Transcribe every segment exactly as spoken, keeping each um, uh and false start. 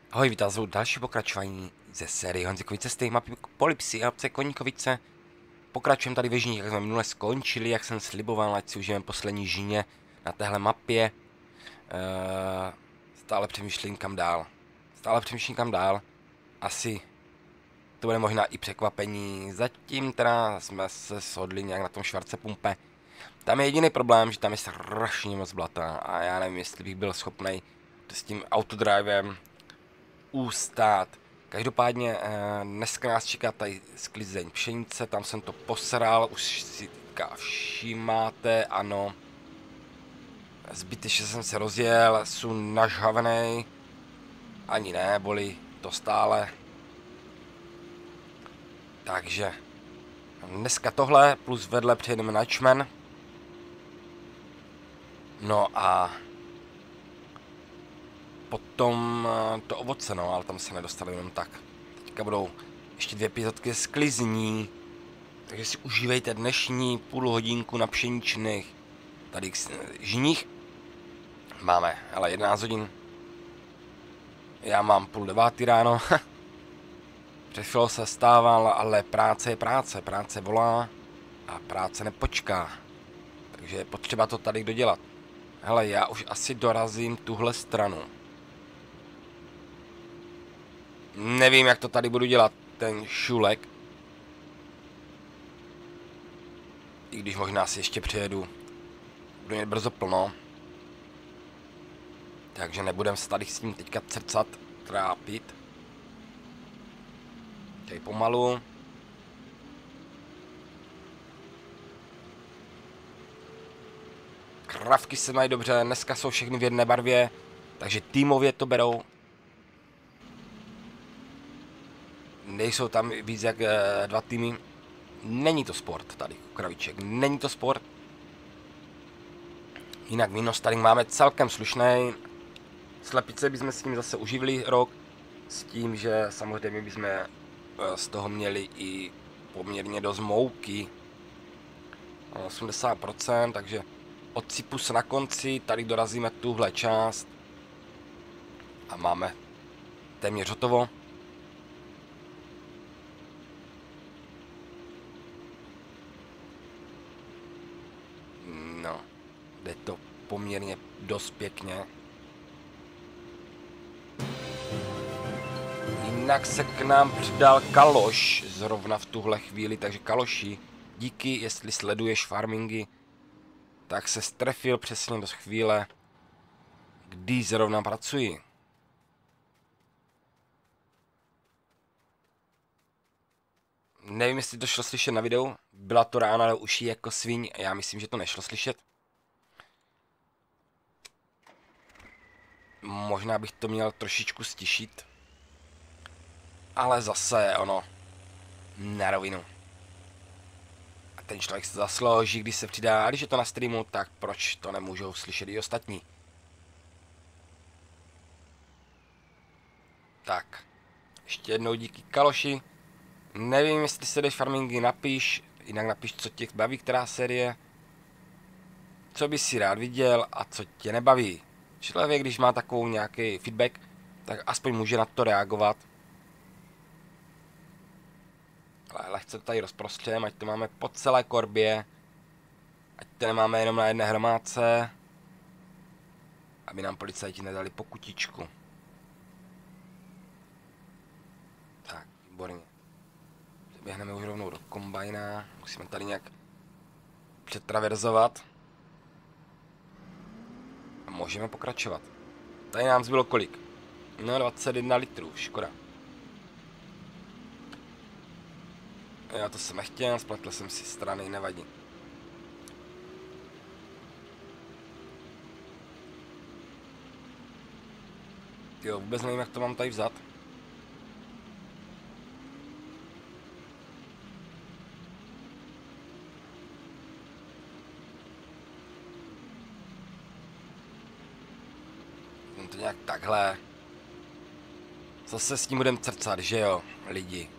Ahoj, vítám zvu další pokračování ze série Honzikovi cesty, mapy Polipsy a obce Koníkovice. Pokračujeme tady ve Žíních, jak jsme minule skončili, jak jsem sliboval, ať si užijeme poslední Žíně na téhle mapě. Uh, stále přemýšlím kam dál. Stále přemýšlím kam dál. Asi to bude možná i překvapení. Zatím teda jsme se shodli nějak na tom Schwarzepumpe. Tam je jediný problém, že tam je strašně moc blata a já nevím, jestli bych byl schopný s tím autodrivem ustát. Každopádně dneska nás čeká tady sklizeň pšenice, tam jsem to posral, už si teďka všimáte, ano. Zbytečně jsem se rozjel, jsem nažhavený, ani ne, bolí to stále. Takže dneska tohle, plus vedle přejedeme na čmen. No a potom to ovoce, no, ale tam se nedostali jenom tak. Teďka budou ještě dvě epizodky sklizní. Takže si užívejte dnešní půl hodinku na pšeničných tady žních. Máme, ale jedenáct hodin. Já mám půl devátý ráno. Před chvílou se stával, ale práce je práce. Práce volá a práce nepočká. Takže je potřeba to tady dodělat. Hele, já už asi dorazím tuhle stranu. Nevím, jak to tady budu dělat, ten šulek. I když možná si ještě přijedu. Budu mít brzo plno. Takže nebudem se tady s tím teďka crcat, trápit. Tady pomalu. Kravky se mají dobře, dneska jsou všechny v jedné barvě, takže týmově to berou. Nejsou tam víc jak e, dva týmy. Není to sport tady, kravíček, není to sport. Jinak výnos tady máme celkem slušný. Slepice bychom s tím zase uživili rok, s tím, že samozřejmě bychom z toho měli i poměrně dost mouky. osmdesát procent, takže odsypu se na konci, tady dorazíme tuhle část a máme téměř hotovo. No, jde to poměrně dost pěkně. Jinak se k nám přidal Kaloš zrovna v tuhle chvíli, takže Kaloši, díky, jestli sleduješ farmingy, tak se strefil přesně do chvíle, kdy zrovna pracuji. Nevím, jestli to šlo slyšet na videu, byla to rána do uší jako svíň, já myslím, že to nešlo slyšet. Možná bych to měl trošičku stišit. Ale zase ono, na rovinu. A ten člověk se zaslouží, když se přidá, a když je to na streamu, tak proč to nemůžou slyšet i ostatní. Tak, ještě jednou díky Kaloši. Nevím, jestli se jdeš farmingy, napiš, jinak napiš, co tě baví, která série. Co bys si rád viděl a co tě nebaví. Člověk, když má takovou nějaký feedback, tak aspoň může na to reagovat. Ale lehce to tady rozprostřeme, ať to máme po celé korbě. Ať to nemáme jenom na jedné hromádce. Aby nám policajti nedali pokutičku. Tak, výborně. Běhneme už rovnou do kombajna. Musíme tady nějak přetraverzovat. A můžeme pokračovat. Tady nám zbylo kolik? No, dvacet jedna litrů, škoda. Já to jsem nechtěl, spletl jsem si strany, nevadí. Jo, vůbec nevím, jak to mám tady vzat. Mám to nějak takhle. Zase s tím budem crcat, že jo, lidi.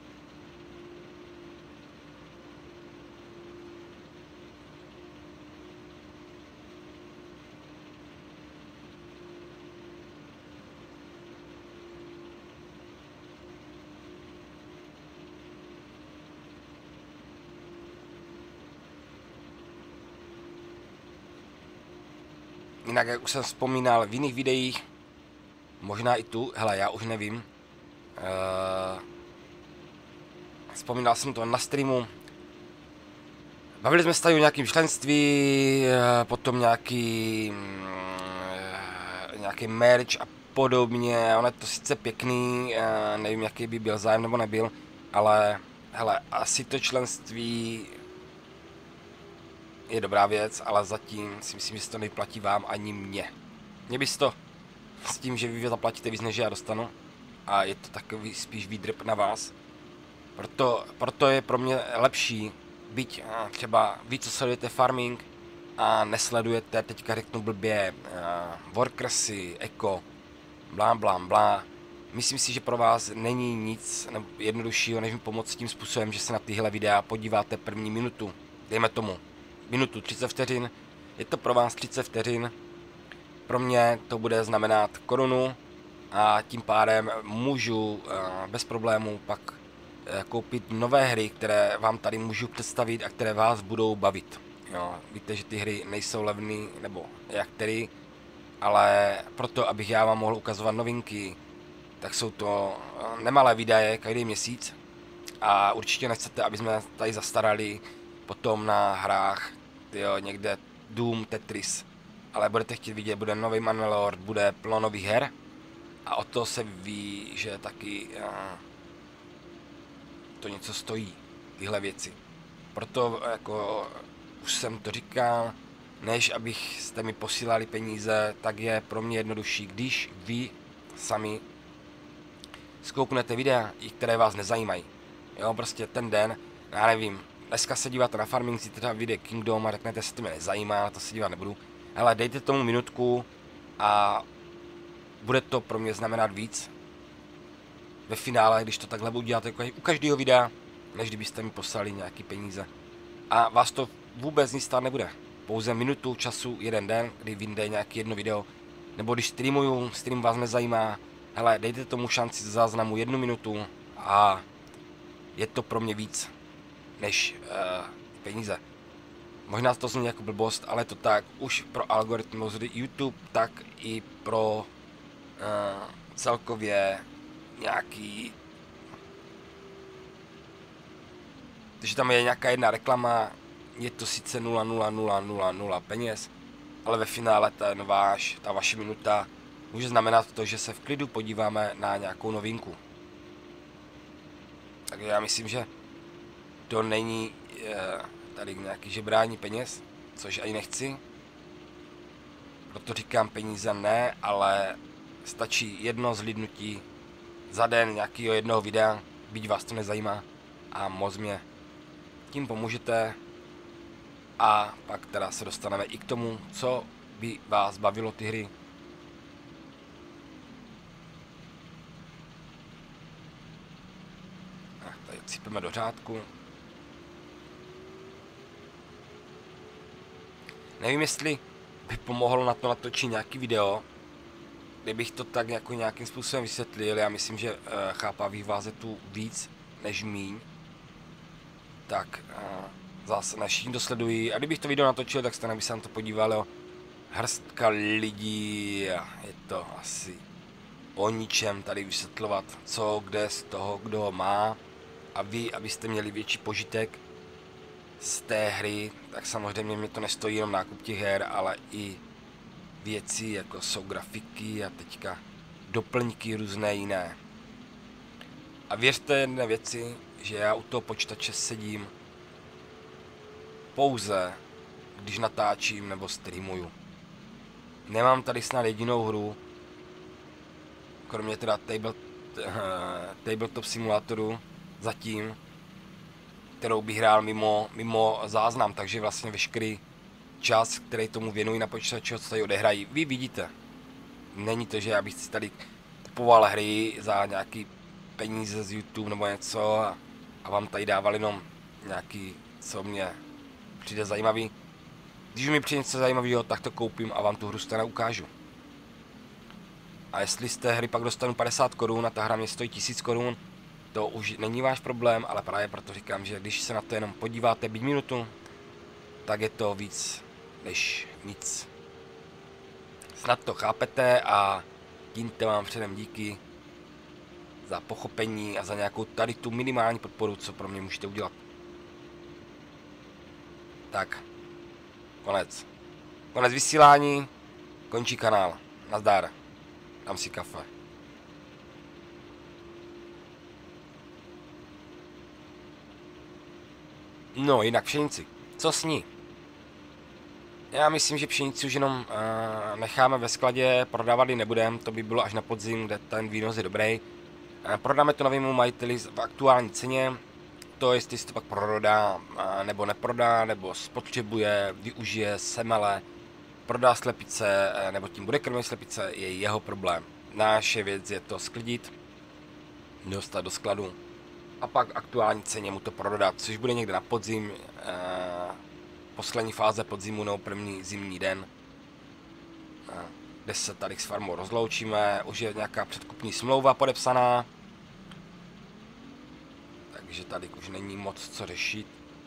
jinak, jak už jsem vzpomínal v jiných videích, možná i tu, hele, já už nevím. Uh, vzpomínal jsem to na streamu. Bavili jsme se tady o nějakém členství, potom nějaký, nějaký merch a podobně. Ono je to sice pěkný, nevím, jaký by byl zájem nebo nebyl, ale hele, asi to členství je dobrá věc, ale zatím si myslím, že se to nevyplatí vám ani mně. Mě by to s tím, že vy zaplatíte víc, než já dostanu, a je to takový spíš výdrb na vás. Proto, proto je pro mě lepší, byť třeba vy, co sledujete farming a nesledujete, teďka řeknu blbě, uh, workersy, eco, blá blá blá. Myslím si, že pro vás není nic jednoduššího, než mi pomoct tím způsobem, že se na tyhle videa podíváte první minutu. Dejme tomu minutu třicet vteřin, je to pro vás třicet vteřin, pro mě to bude znamenat korunu a tím pádem můžu uh, bez problémů pak koupit nové hry, které vám tady můžu představit a které vás budou bavit. Jo, víte, že ty hry nejsou levný, nebo jak tedy, ale proto, abych já vám mohl ukazovat novinky, tak jsou to nemalé výdaje každý měsíc a určitě nechcete, aby jsme tady zastarali potom na hrách, tyjo, někde Doom, Tetris, ale budete chtít vidět, bude nový Manowar, bude plno nových her a o to se ví, že taky to něco stojí, tyhle věci. Proto jako už jsem to říkal, než abych jste mi posílali peníze, tak je pro mě jednodušší, když vy sami zkouknete videa, i které vás nezajímají. Jo, prostě ten den, já nevím, dneska se díváte na farming, si teda vyjde Kingdom a řeknete, že to mě nezajímá, na to se dívat nebudu. Hele, dejte tomu minutku a bude to pro mě znamenat víc ve finále, když to takhle budu dělat jako u každého videa, než kdybyste mi poslali nějaký peníze. A vás to vůbec nic stát nebude. Pouze minutu času, jeden den, kdy vyjde nějaký jedno video, nebo když streamuju, stream vás nezajímá, hele, dejte tomu šanci z záznamu jednu minutu a je to pro mě víc než uh, peníze. Možná to zní jako blbost, ale to tak už pro algoritmus YouTube, tak i pro uh, celkově nějaký, takže tam je nějaká jedna reklama, je to sice nula nula nula nula nula peněz, ale ve finále ten váš, ta vaše minuta může znamenat to, že se v klidu podíváme na nějakou novinku. Takže já myslím, že to není je, tady nějaký žebrání peněz, což ani nechci. Proto říkám peníze ne, ale stačí jedno zhlídnutí za den nějakého jednoho videa, byť vás to nezajímá, a moc mě tím pomůžete. A pak teda se dostaneme i k tomu, co by vás bavilo ty hry. Tak, tady cípeme do řádku. Nevím, jestli by pomohlo na to natočit nějaký video, kdybych to tak jako nějakým způsobem vysvětlil. Já myslím, že uh, chápavých vás je tu víc než míň. Tak uh, zase naši to sledují. A kdybych to video natočil, tak stejně by se na to podívali, jo. Hrstka lidí a je to asi o ničem tady vysvětlovat, co kde z toho, kdo ho má. A vy, abyste měli větší požitek z té hry, tak samozřejmě mě to nestojí jenom nákup těch her, ale i věci, jako jsou grafiky a teďka doplňky různé jiné. A věřte jedné věci, že já u toho počítače sedím pouze, když natáčím nebo streamuju. Nemám tady snad jedinou hru, kromě teda table, Tabletop Simulatoru zatím, kterou bych hrál mimo, mimo záznam, takže vlastně veškerý čas, který tomu věnuji na počítači, co tady odehrají, vy vidíte. Není to, že já bych si tady kupoval hry za nějaký peníze z YouTube nebo něco a, a vám tady dával jenom nějaký, co mě přijde zajímavý. Když mi přijde něco zajímavého, tak to koupím a vám tu hru stejně ukážu. A jestli z té hry pak dostanu padesát korun a ta hra mě stojí tisíc korun, to už není váš problém, ale právě proto říkám, že když se na to jenom podíváte byť minutu, tak je to víc než nic. Snad to chápete a tímto vám předem díky za pochopení a za nějakou tady tu minimální podporu, co pro mě můžete udělat. Tak, konec. Konec vysílání, končí kanál. Nazdar. Dám si kafe. No, jinak pšenici. Co s ní? Já myslím, že pšenici už jenom uh, necháme ve skladě, prodávat ji nebudeme, to by bylo až na podzim, kde ten výnos je dobrý. Uh, prodáme to novému majiteli v aktuální ceně, to jestli si to pak prodá, uh, nebo neprodá, nebo spotřebuje, využije semele, prodá slepice, uh, nebo tím bude krmit slepice, je jeho problém. Naše věc je to sklidit, dostat do skladu a pak aktuální ceně mu to prodat, což bude někde na podzim, uh, poslední fáze podzimu nebo první zimní den, kde se tady s farmou rozloučíme, už je nějaká předkupní smlouva podepsaná, takže tady už není moc co řešit.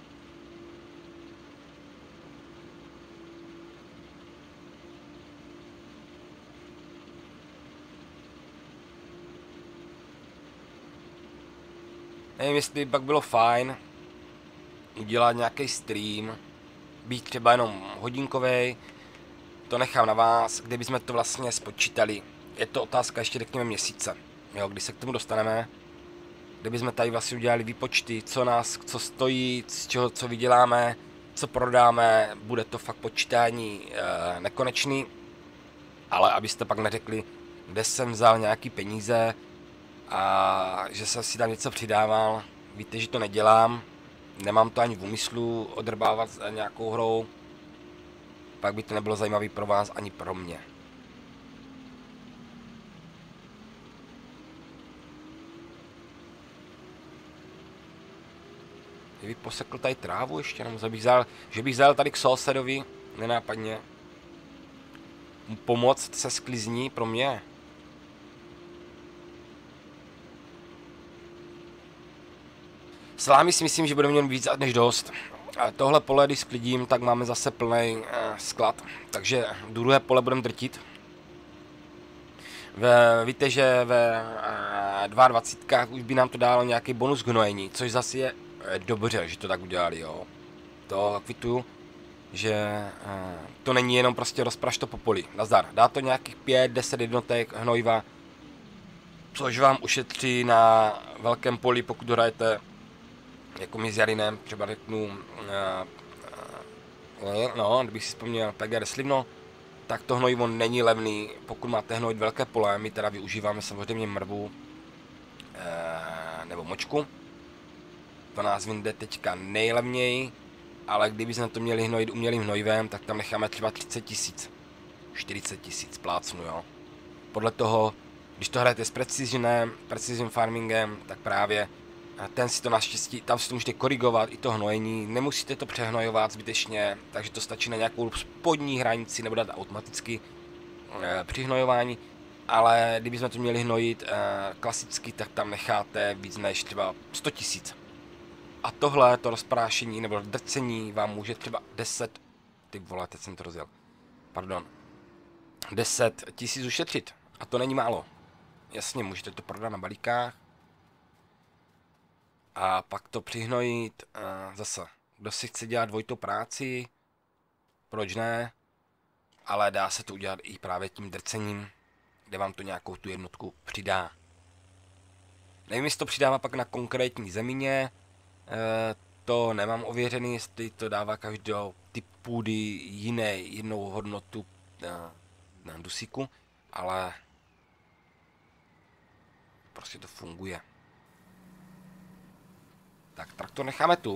Nevím, jestli pak bylo fajn udělat nějaký stream, být třeba jenom hodinkovej, to nechám na vás, kdybychom to vlastně spočítali. Je to otázka ještě řekněme měsíce, jo, když se k tomu dostaneme. Kdybychom tady vlastně udělali výpočty, co nás, co stojí, z čeho, co vyděláme, co prodáme, bude to fakt počítání e, nekonečný. Ale abyste pak neřekli, kde jsem vzal nějaký peníze a že jsem si tam něco přidával, víte, že to nedělám. Nemám to ani v úmyslu odrbávat nějakou hrou, pak by to nebylo zajímavé pro vás ani pro mě. Kdyby posekl tady trávu ještě, nebo bych vzal, že bych vzal tady k sousedovi, nenápadně, mu pomoct se sklizní pro mě. Slámy si myslím, že budeme mít víc než dost. A tohle pole, když sklidím, tak máme zase plný uh, sklad. Takže druhé pole budeme drtit. Ve, víte, že ve uh, dvacet dva už by nám to dalo nějaký bonus hnojení, což zase je uh, dobře, že to tak udělali, jo. To kvituju, že uh, to není jenom prostě rozpraš to po poli. Nazdar, dá to nějakých pět deset jednotek hnojiva, což vám ušetří na velkém poli, pokud hrajete jako my s Jarinem, třeba řeknu, uh, uh, no, kdybych si vzpomněl P G R Slivno, tak to hnojivo není levný, pokud máte hnojit velké pole, my teda využíváme samozřejmě mrvu, uh, nebo močku, to nás vyjde teďka nejlevněji, ale kdybychom to měli hnojit umělým hnojivem, tak tam necháme třeba třicet tisíc, čtyřicet tisíc plácnu, jo. Podle toho, když to hrajete s precisionem, precision farmingem, tak právě ten si to naštěstí, tam si to můžete korigovat, i to hnojení, nemusíte to přehnojovat zbytečně, takže to stačí na nějakou spodní hranici, nebo dát automaticky e, při hnojování, ale kdybychom to měli hnojit e, klasicky, tak tam necháte víc než třeba sto tisíc. A tohle, to rozprášení nebo drcení vám může třeba deset, ty vole, teď jsem to rozjel, pardon, deset tisíc ušetřit, a to není málo. Jasně, můžete to prodat na balíkách, a pak to přihnojit, uh, zase, kdo si chce dělat dvojitou práci, proč ne, ale dá se to udělat i právě tím drcením, kde vám to nějakou tu jednotku přidá. Nevím, jestli to přidává pak na konkrétní zemině, uh, to nemám ověřený, jestli to dává každou typ půdy jiné, jinou hodnotu uh, na dusíku, ale prostě to funguje. Tak, traktor necháme tu.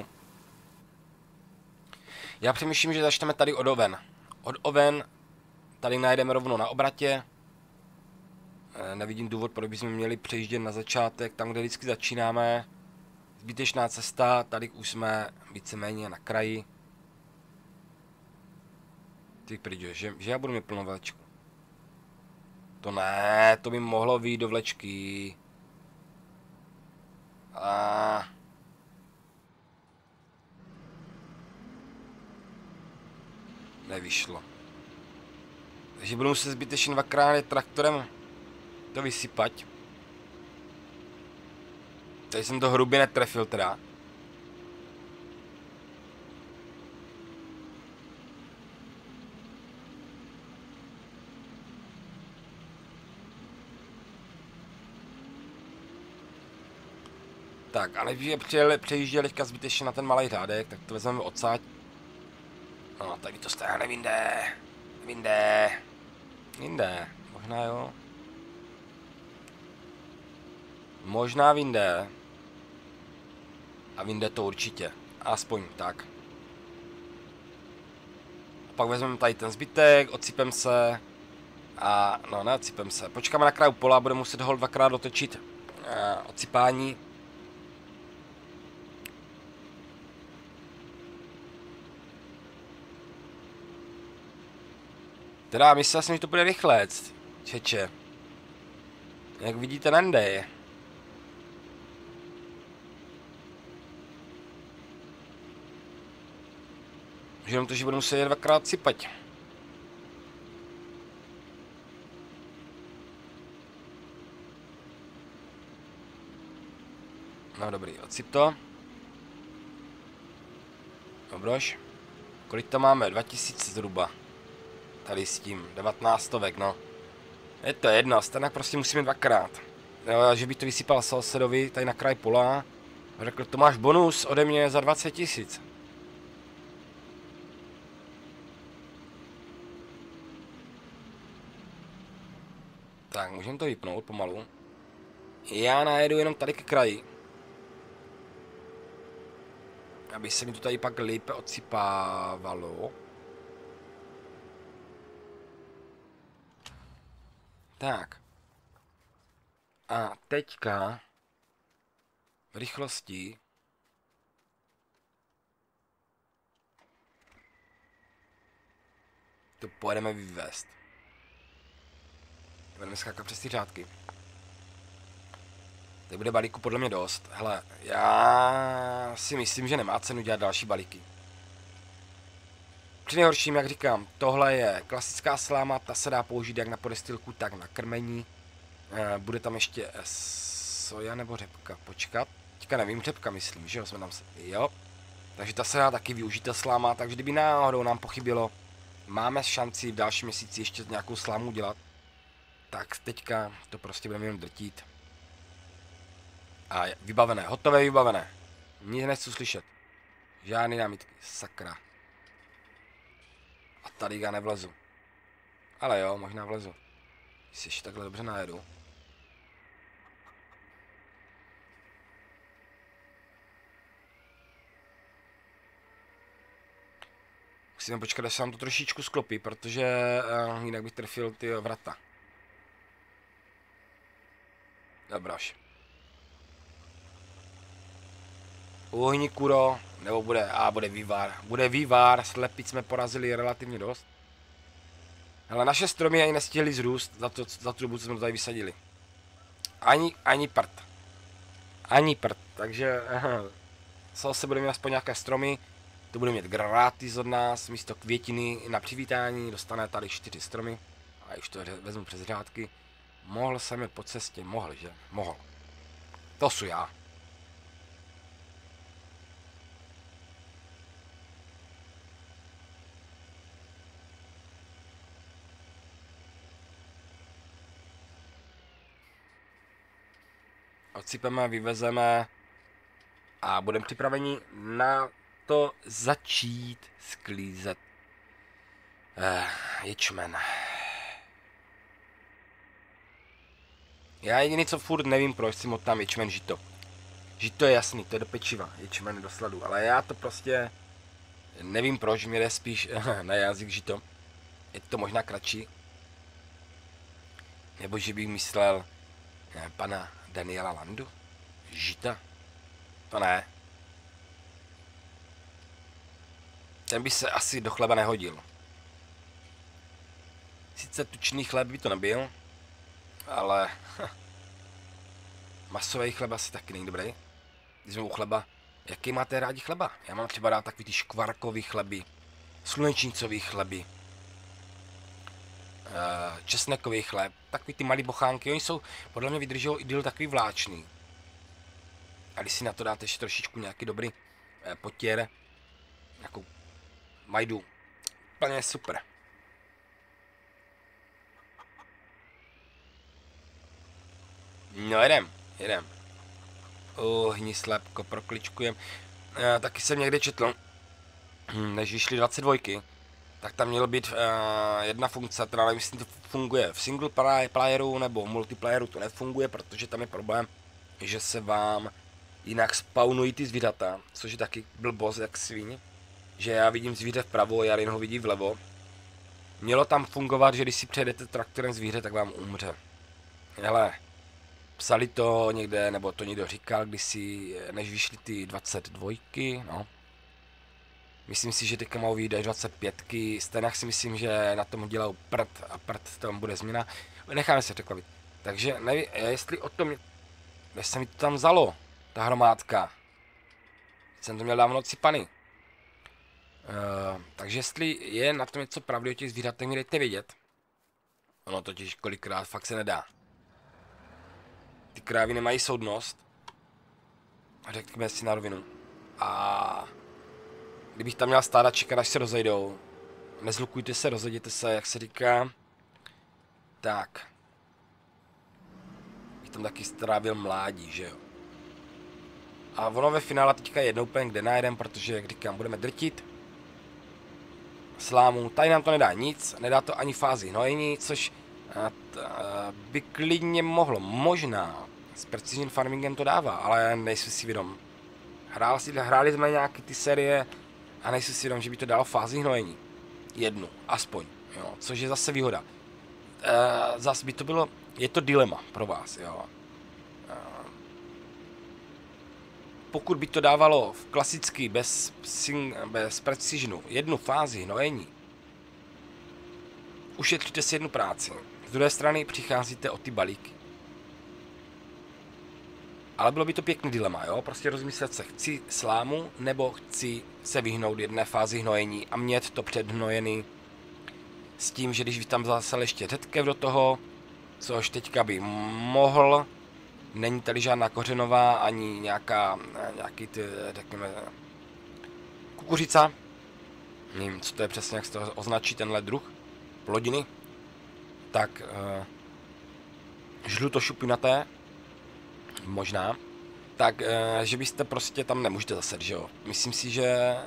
Já přemýšlím, že začneme tady od oven. Od oven tady najdeme rovnou na obratě. E, nevidím důvod, proč bychom měli přejíždět na začátek, tam, kde vždycky začínáme. Zbytečná cesta, tady už jsme víceméně na kraji. Ty pryďo, že, že já budu mít plnou vlečku. To ne, to by mohlo vyjít do vlečky. A... nevyšlo. Takže budu muset zbytečně dvakrát jet traktorem to vysypat. Tady jsem to hrubě netrefil teda. Tak, a než přejížděl teďka zbytečně na ten malý řádek, tak to vezmeme odsaď. No, tady to stáhne, vinde. Vinde. Vinde. Možná jo. Možná vinde. A vinde to určitě. Aspoň tak. Pak vezmeme tady ten zbytek, odsypem se. A no, neodsypem se. Počkáme na kraju pola, budeme muset ho dvakrát dotočit uh, odsypání. Teda myslel jsem, že to bude rychlec, čeče. Jak vidíte, nende. Že jenom to, že budu muset dvakrát sypat. No dobrý, odsyp to. Dobroš. Kolik to máme? dva tisíce zhruba. Tady s tím, devatenáct stovek, no. Je to jedno, stejnak prostě musíme dvakrát. Jo, že bych to vysypal sousedovi tady na kraj pola. A řekl, to máš bonus ode mě za dvacet tisíc. Tak, můžeme to vypnout pomalu. Já najedu jenom tady ke kraji. Aby se mi to tady pak lépe odsypávalo. Tak. A teďka v rychlosti to pojedeme vyvést. Budeme skákat přes ty řádky. Tady bude balíku podle mě dost. Hele, já si myslím, že nemá cenu dělat další balíky. Při nejhorším, jak říkám, tohle je klasická sláma, ta se dá použít jak na podestýlku, tak na krmení. E, bude tam ještě soja nebo řepka, počkat. Teďka nevím, řepka myslím, že jo, jsme tam se, jo. Takže ta se dá taky využít, ta sláma, takže kdyby náhodou nám pochybilo, máme šanci v dalším měsíci ještě nějakou slámu dělat. Tak teďka to prostě budeme jenom drtit. A je vybavené, hotové, vybavené. Nic nechci slyšet. Žádný námitky, sakra. A tady já nevlezu. Ale jo, možná vlezu. Když si ještě takhle dobře najedu. Musíme počkat, až se nám to trošičku sklopí, protože uh, jinak bych trefil ty vrata. Dobroš. Uhni, kuro, nebo bude, a bude vývar. Bude vývar, slepic jsme porazili relativně dost. Ale naše stromy ani nestihly zrůst za, to, za tu dobu, co jsme to tady vysadili. Ani, ani prd. Ani prd, takže zase budeme mít aspoň nějaké stromy. To budeme mít gratis od nás, místo květiny na přivítání, dostane tady čtyři stromy. A už to vezmu přes řádky. Mohl jsem je po cestě, mohl, že? Mohl. To jsou já. Odsypeme, vyvezeme a budeme připraveni na to začít sklízet eh, ječmen. Já jediný, co furt nevím, proč si motám ječmen žito. Žito je jasný, to je do pečiva, ječmen do sladu, ale já to prostě nevím proč, mě jde spíš na jazyk žito. Je to možná kratší. Nebo že bych myslel eh, pana Daniela Landu? Žita? To ne. Ten by se asi do chleba nehodil. Sice tučný chleb by to nebyl, ale masový chleba asi taky není dobrý. Když jsme u chleba, jaký máte rádi chleba? Já mám třeba rád takový ty škvarkový chleby, slunečnicový chleby, česnekový chléb, takový ty malý bochánky, oni jsou, podle mě vydrží i díl takový vláčný. A když si na to dáte ještě trošičku nějaký dobrý eh, potěr, nějakou majdu, úplně super. No jedem, jedem. Uhni slepko, prokličkujem. E, taky jsem někde četl, než vyšly dvacet dva, tak tam mělo být uh, jedna funkce, která nevím, jestli to funguje v single playeru nebo multiplayeru, to nefunguje, protože tam je problém, že se vám jinak spawnují ty zvířata, což je taky blbost jak svíň, že já vidím zvíře vpravo, Jarin ho vidí vlevo. Mělo tam fungovat, že když si přejedete traktorem zvíře, tak vám umře. Hele, psali to někde, nebo to někdo říkal, když si, než vyšly ty dvacet dva, no. Myslím si, že teďka mohou vyjít až dvacet pět. Stejně si myslím, že na tom dělal prd a prd tam bude změna. Necháme se překvapit. Takže nevím, jestli o tom, kde se mi to tam vzalo, ta hromádka. Jsem to měl dávno odsypaný. Uh, takže jestli je na tom něco pravdy o těch zvířatech, mi dejte vědět. Ono totiž kolikrát fakt se nedá. Ty krávy nemají soudnost. Řekněme si na rovinu. A kdybych tam měl stát a čekat, až se rozejdou. Nezlukujte se, rozejděte se, jak se říká. Tak. Bych tam taky strávil mládí, že jo. A ono ve finále teďka jednou úplně kde najedem, protože, jak říkám, budeme drtit slámu. Tady nám to nedá nic, nedá to ani fázi hnojení, což a, a, by klidně mohlo. Možná s Precision Farmingem to dává, ale nejsem si vědom. Hrál si, hráli jsme nějaký ty série a nejsem si vědom, že by to dalo fázi hnojení. Jednu, aspoň, jo, což je zase výhoda. E, zase by to bylo, je to dilema pro vás, jo. E, pokud by to dávalo v klasický bez, bez Precisionu jednu fázi hnojení, ušetříte si jednu práci. Z druhé strany přicházíte o ty balíky. Ale bylo by to pěkný dilema, jo? Prostě rozmyslet se, chci slámu, nebo chci se vyhnout jedné fázi hnojení a mít to předhnojený s tím, že když by tam zasel ještě řetkev do toho, což teďka by mohl, není tady žádná kořenová, ani nějaká, nějaký ty, řekněme, kukuřica. Nevím, co to je přesně, jak se to označí tenhle druh plodiny. Tak uh, žlutošupinaté, možná, tak, e, že byste prostě tam nemůžete zaset, že jo. Myslím si, že e,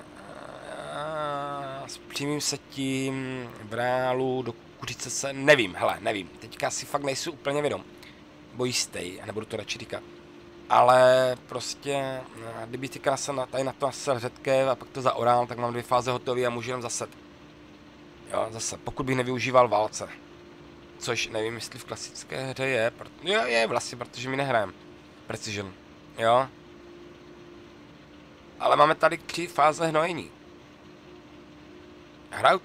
s přímým setím v reálu do kukuřice se, nevím, hele, nevím, teďka si fakt nejsou úplně vědom, bo jistej, nebudu to radši říkat, ale prostě, e, kdyby teďka se na, tady na to nasel řetkev a pak to zaorál, tak mám dvě fáze hotové a můžu jenom zaset. Jo, zase, pokud bych nevyužíval válce, což nevím, jestli v klasické hře je, jo, je vlastně, protože my nehrajeme Precision, jo. Ale máme tady tři fáze hnojení. Hraju...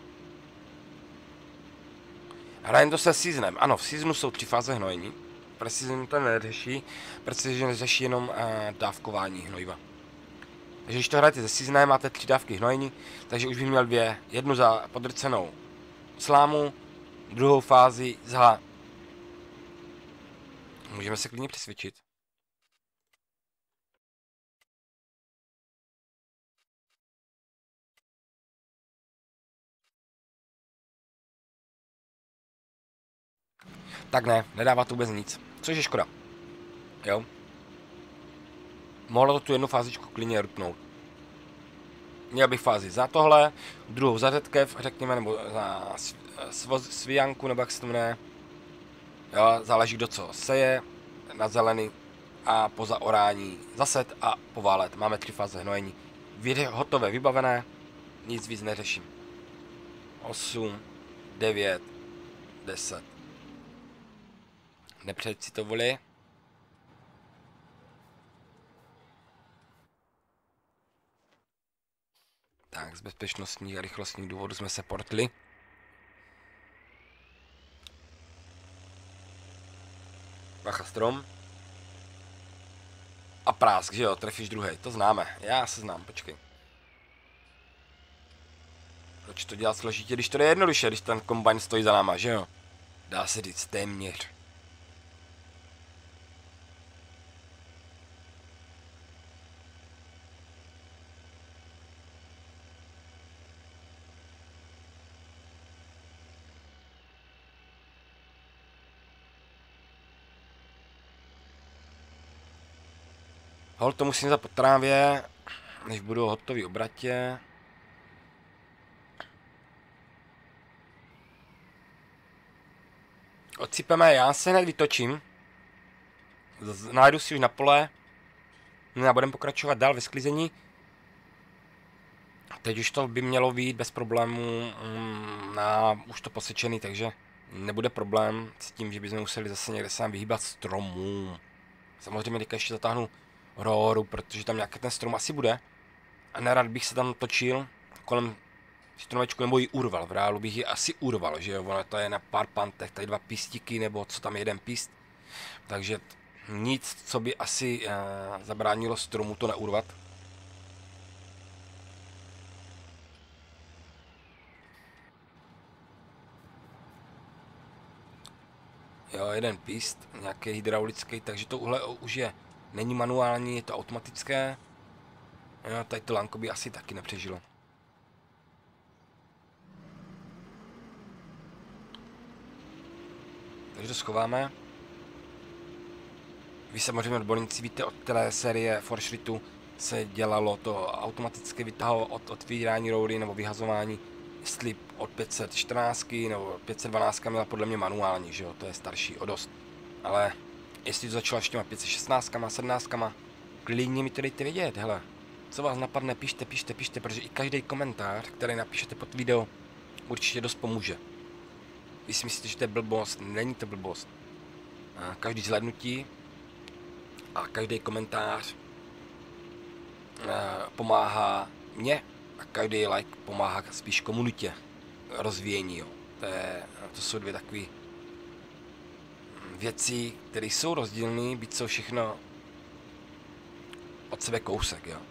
Hrajem to se seasonem. Ano, v seasonu jsou tři fáze hnojení. Precision to neřeší. Precision řeší jenom uh, dávkování hnojiva. Takže když to hrajete se seasonem, máte tři dávky hnojení, takže už bych měl dvě. Jednu za podrcenou slámu, druhou fázi za... Můžeme se klidně přesvědčit. Tak ne, nedává to vůbec nic, což je škoda. Jo. Mohlo to tu jednu fázičku klidně rupnout. Měl bych fázi za tohle, druhou za řetkev, řekněme, nebo za svijanku, nebo jak se to jmenuje. Jo, záleží kdo co seje, na zelený a po zaorání zaset a poválet. Máme tři fáze hnojení. Vyře, hotové, vybavené, nic víc neřeším. osm, devět, deset. Nepřejít si to voli. Tak, z bezpečnostních a rychlostních důvodů jsme se portli. Bacha strom. A prásk, že jo, trefíš druhý, to známe. Já se znám, počkej. Proč to dělat složitě, když to jde jednoduše, když ten kombajn stojí za náma, že jo? Dá se říct téměř. Hol, to musím za po trávě, než budu hotový obratě. Odsypeme, já se hned vytočím. Najdu si už na pole. No a budeme pokračovat dál ve sklizení. Teď už to by mělo být bez problémů na už to posečený, takže nebude problém s tím, že bychom museli zase někde sám vyhýbat stromů. Samozřejmě teďka ještě zatáhnu rohoru, protože tam nějaký ten strom asi bude. A nerad bych se tam točil kolem stromečku nebo ji urval. V reálu bych ji asi urval, že jo, ono to je na pár pantech, tady dva pístiky nebo co tam jeden píst. Takže nic, co by asi uh, zabránilo stromu to neurvat. Jo, jeden píst, nějaký hydraulický, takže to uhle už je, není manuální, je to automatické. Jo, tady to lánko by asi taky nepřežilo. Takže to schováme. Vy samozřejmě odborníci víte, od té série Forshritu se dělalo to automatické vytahování od otvírání roury nebo vyhazování, jestli od pět set čtrnáct nebo pět set dvanáct měla podle mě manuální, že jo, to je starší o dost. Ale jestli to začalo ještě pět set šestnáct, sedmnáct, klidně mi to dejte vědět, hele. Co vás napadne, pište, pište, pište, protože i každý komentář, který napíšete pod video, určitě dost pomůže. Vy si myslíte, že to je blbost, není to blbost. A každý zhlédnutí a každý komentář pomáhá mně a každý like pomáhá spíš komunitě rozvíjení. Jo. To, je, to jsou dvě takové věci, které jsou rozdílné, byť jsou všechno od sebe kousek. Jo.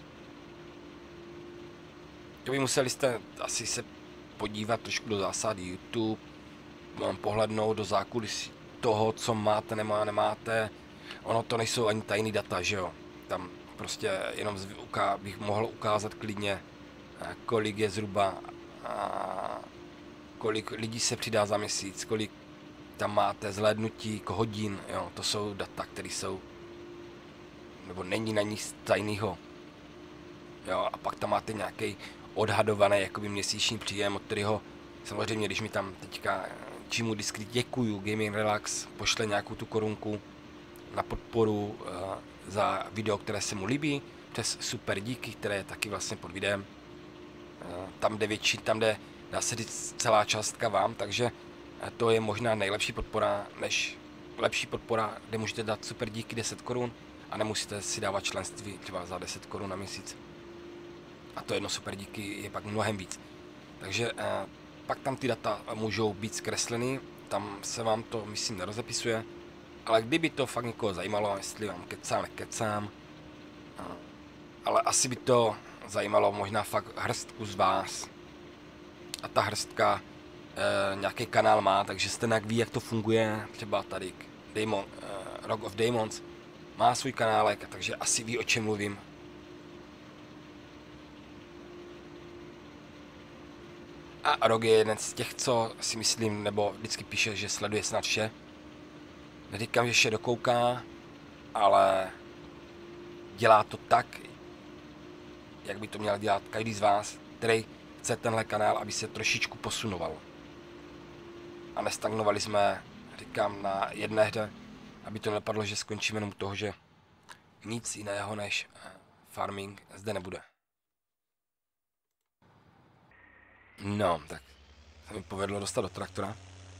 To by museli jste asi se podívat trošku do zásad YouTube, pohlednout do zákulisí toho, co máte, nemá, nemáte. Ono to nejsou ani tajný data, že jo. Tam prostě jenom bych mohl ukázat klidně, kolik je zhruba, kolik lidí se přidá za měsíc, kolik tam máte zhlédnutí hodin, jo. To jsou data, které jsou, nebo není na nic tajného. Jo, a pak tam máte nějaký odhadovaný jakoby měsíční příjem, od kterého samozřejmě, když mi tam teďka čímu vždycky děkuju, Gaming Relax pošle nějakou tu korunku na podporu uh, za video, které se mu líbí, přes super díky, které je taky vlastně pod videem. Uh, tam jde větší, tam jde, dá se říct, celá částka vám, takže uh, to je možná nejlepší podpora, než lepší podpora, kde můžete dát super díky deset korun a nemusíte si dávat členství třeba za deset korun na měsíc. A to jedno super díky je pak mnohem víc. Takže uh, pak tam ty data můžou být zkresleny, tam se vám to, myslím, nerozepisuje, ale kdyby to fakt někoho zajímalo, jestli vám kecám, nekecám, ale asi by to zajímalo možná fakt hrstku z vás. A ta hrstka e, nějaký kanál má, takže jste nějak ví, jak to funguje, třeba tady Demon, e, Rock of Demons má svůj kanálek, takže asi ví, o čem mluvím. A Rog je jeden z těch, co si myslím, nebo vždycky píše, že sleduje snad vše. Neříkám, že vše dokouká, ale dělá to tak, jak by to měl dělat každý z vás, který chce tenhle kanál, aby se trošičku posunoval. A nestagnovali jsme, říkám, na jedné hře, aby to nepadlo, že skončíme jenom toho, že nic jiného než farming zde nebude. No, tak se mi povedlo dostat do traktora.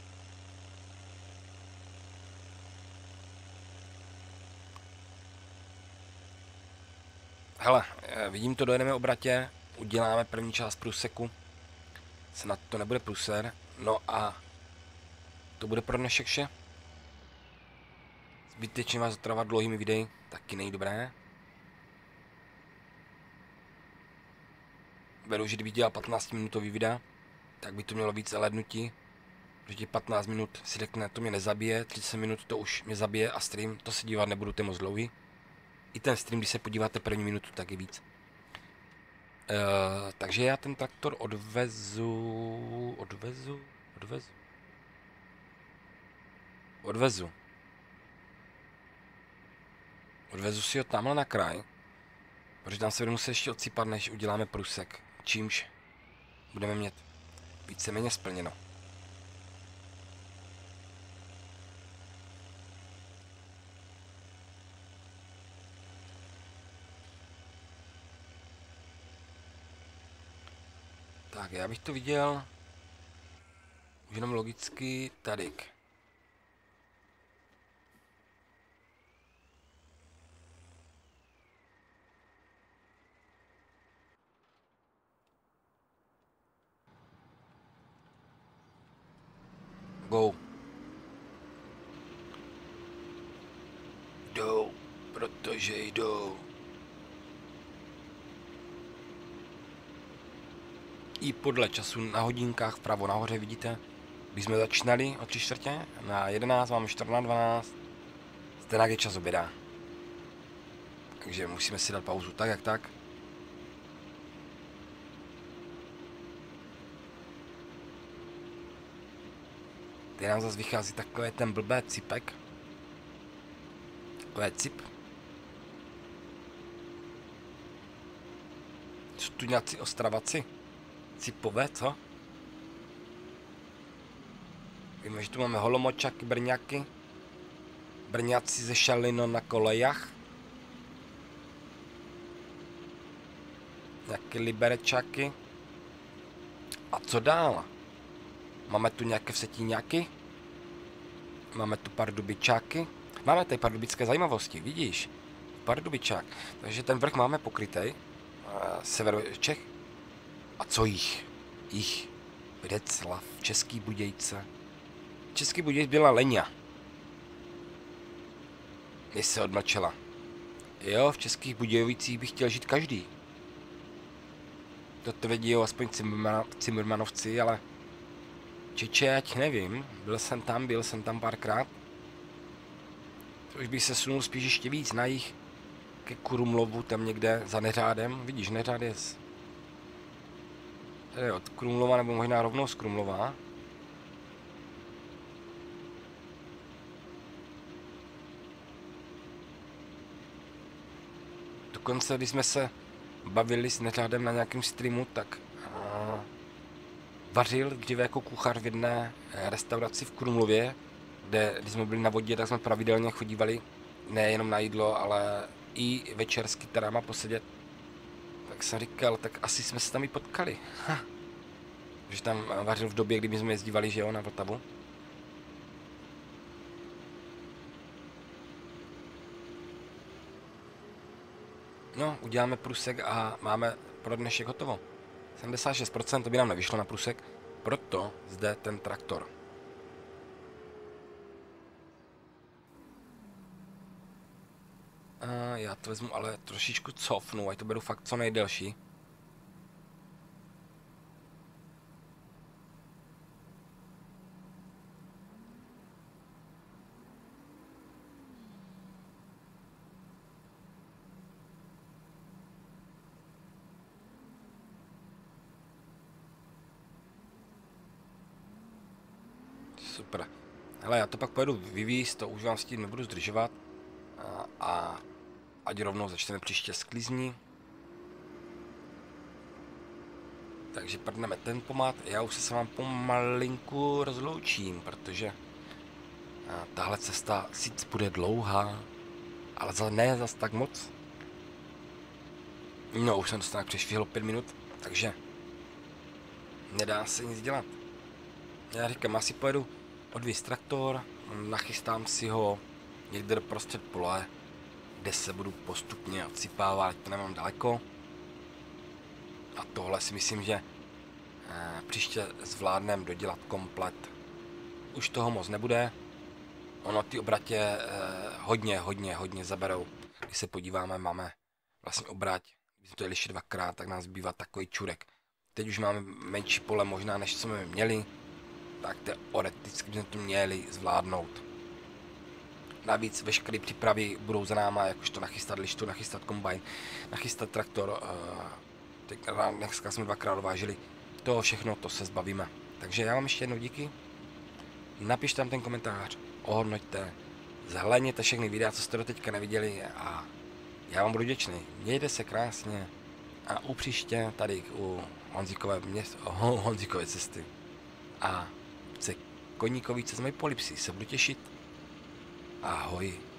Hele, vidím to, dojedeme obratě, uděláme první část průseku, se na to nebude průser, no a to bude pro dnešek vše. Zbytečně vás otravovat dlouhými videi, taky není dobré. Beru, že kdybych dělal patnáctiminutový videa, tak by to mělo víc lednutí. Protože patnáct minut si řekne, to mě nezabije, třicet minut to už mě zabije a stream, to se dívat nebudu, to je moc dlouhý. I ten stream, když se podíváte první minutu, tak je víc. Uh, takže já ten traktor odvezu, odvezu, odvezu, odvezu. Odvezu si ho tamhle na kraj, protože tam se budu muset ještě odsýpat, než uděláme průsek, čímž budeme mít víceméně splněno. Tak, já bych to viděl jenom logicky tady. Go. Jdou, protože jdou. I podle času na hodinkách vpravo nahoře vidíte, když jsme začínali o tři čtvrtě, na jedenáct, máme čtrnáct dvanáct, stejnak je čas oběda. Takže musíme si dát pauzu tak jak tak. Teď nám zase vychází takové ten blbé cipek. Takové cip. Jsou tu nějací Ostravaci? Cipové, co? Víme, že tu máme holomočaky, brňáky. Brňáci ze Šalino na kolejach. Nějaké liberečáky. A co dál? Máme tu nějaké vsetíňáky. Máme tu pardubičáky. Máme tady pardubické zajímavosti, vidíš? Pardubičák. Takže ten vrch máme pokrytej. Severu Čech. A co jich? Jich. Břeclav, Český Budějce. Český Budějc byla Leňa. Když se odmlčela. Jo, v Českých Budějovicích by chtěl žít každý. To vědí aspoň Cimrmanovci, ale Čeče, ať nevím. Byl jsem tam, byl jsem tam párkrát. To už bych se sunul spíš ještě víc na jich. Ke Krumlovu, tam někde za Neřádem. Vidíš, Neřád je z... Tady od Krumlova, nebo možná rovnou z Krumlova. Dokonce, když jsme se bavili s Neřádem na nějakém streamu, tak uh, vařil dříve jako kuchař v jedné restauraci v Krumlově, kde, když jsme byli na vodě, tak jsme pravidelně chodívali nejenom na jídlo, ale i večer s kytarama posedět. Tak jsem říkal, tak asi jsme se tam i potkali. Ha. Že tam vařil v době, kdy jsme jezdívali, že jo, na Vltavu. No, uděláme průsek a máme pro dnešek hotovo. sedmdesát šest procent to by nám nevyšlo na průsek, proto zde ten traktor. A já to vezmu ale trošičku cofnu, ať to beru fakt co nejdelší. Super. Hele, já to pak pojedu vyvízt, to už vám s tím nebudu zdržovat. A, a ať rovnou začneme příště sklizní. Takže prdneme ten pomát. Já už se s vám pomalinku rozloučím, protože tahle cesta sice bude dlouhá, ale za ne zas tak moc. No, už jsem to tak přešvihl pět minut, takže nedá se nic dělat. Já říkám, asi pojedu odvízt traktor, nachystám si ho někde do prostřed pole, kde se budu postupně odsypávat, ať to nemám daleko. A tohle si myslím, že eh, příště zvládnem dodělat komplet. Už toho moc nebude. Ono ty obratě eh, hodně, hodně, hodně zaberou. Když se podíváme, máme vlastně obrať. Když jsme to jeli ještě dvakrát, tak nám zbývá takový čurek. teď už máme menší pole možná, než jsme měli, tak teoreticky bychom to měli zvládnout. Navíc veškeré přípravy budou za náma, jakožto nachystat lištu, nachystat kombajn, nachystat traktor, teď dneska jsme dvakrát dovážili, to všechno, to se zbavíme. Takže já vám ještě jednou díky, napište tam ten komentář, ohodnoťte, zhlédněte všechny videa, co jste do teďka neviděli a já vám budu vděčný. Mějte se krásně a u příště tady u Honzíkové, měst, oh, Honzíkové cesty a v Koníkovice z mé polipsy se budu těšit. Ahoj.